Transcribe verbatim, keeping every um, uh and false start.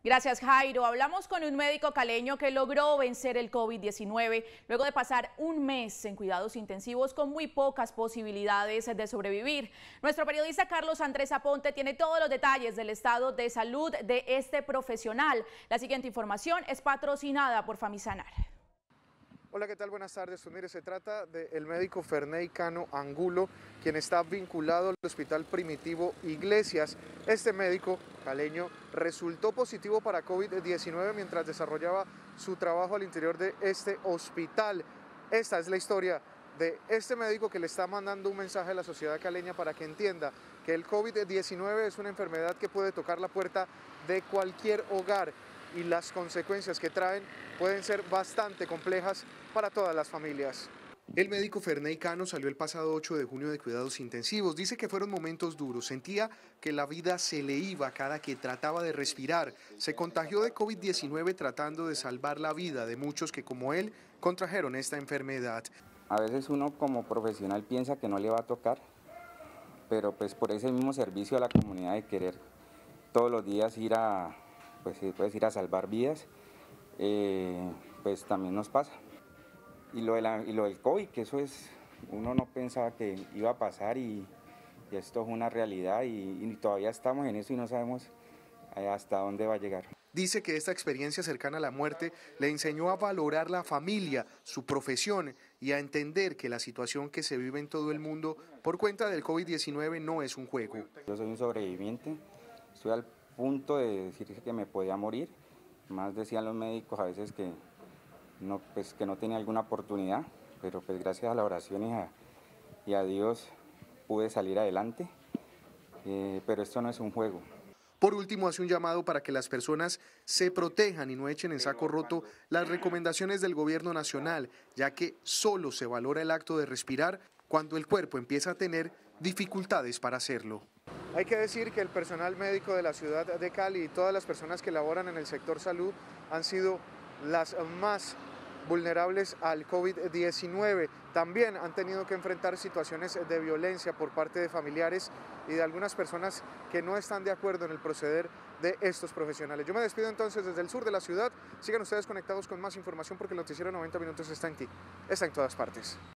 Gracias, Jairo. Hablamos con un médico caleño que logró vencer el COVID diecinueve luego de pasar un mes en cuidados intensivos con muy pocas posibilidades de sobrevivir. Nuestro periodista Carlos Andrés Aponte tiene todos los detalles del estado de salud de este profesional. La siguiente información es patrocinada por Famisanar. Hola, ¿qué tal? Buenas tardes. Mire, se trata del médico Ferney Cano Angulo, quien está vinculado al Hospital Primitivo Iglesias. Este médico caleño resultó positivo para COVID diecinueve mientras desarrollaba su trabajo al interior de este hospital. Esta es la historia de este médico que le está mandando un mensaje a la sociedad caleña para que entienda que el COVID diecinueve es una enfermedad que puede tocar la puerta de cualquier hogar y las consecuencias que traen pueden ser bastante complejas para todas las familias. El médico Ferney Cano salió el pasado ocho de junio de cuidados intensivos. Dice que fueron momentos duros, sentía que la vida se le iba cada que trataba de respirar. Se contagió de COVID diecinueve tratando de salvar la vida de muchos que, como él, contrajeron esta enfermedad. A veces uno como profesional piensa que no le va a tocar, pero pues por ese mismo servicio a la comunidad de querer todos los días ir a, pues, puedes ir a salvar vidas, eh, pues también nos pasa. Y lo, de la, y lo del COVID, que eso es, uno no pensaba que iba a pasar y, y esto es una realidad y, y todavía estamos en eso y no sabemos hasta dónde va a llegar. Dice que esta experiencia cercana a la muerte le enseñó a valorar la familia, su profesión y a entender que la situación que se vive en todo el mundo por cuenta del COVID diecinueve no es un juego. Yo soy un sobreviviente, estoy al punto de decir que me podía morir, más decían los médicos a veces que no, pues, que no tenía alguna oportunidad, pero pues gracias a la oración y a, y a Dios pude salir adelante, eh, pero esto no es un juego. Por último, hace un llamado para que las personas se protejan y no echen en saco roto las recomendaciones del gobierno nacional, ya que solo se valora el acto de respirar cuando el cuerpo empieza a tener dificultades para hacerlo. Hay que decir que el personal médico de la ciudad de Cali y todas las personas que laboran en el sector salud han sido las más vulnerables al COVID diecinueve. También han tenido que enfrentar situaciones de violencia por parte de familiares y de algunas personas que no están de acuerdo en el proceder de estos profesionales. Yo me despido entonces desde el sur de la ciudad. Sigan ustedes conectados con más información porque el noticiero noventa minutos está en ti, está en todas partes.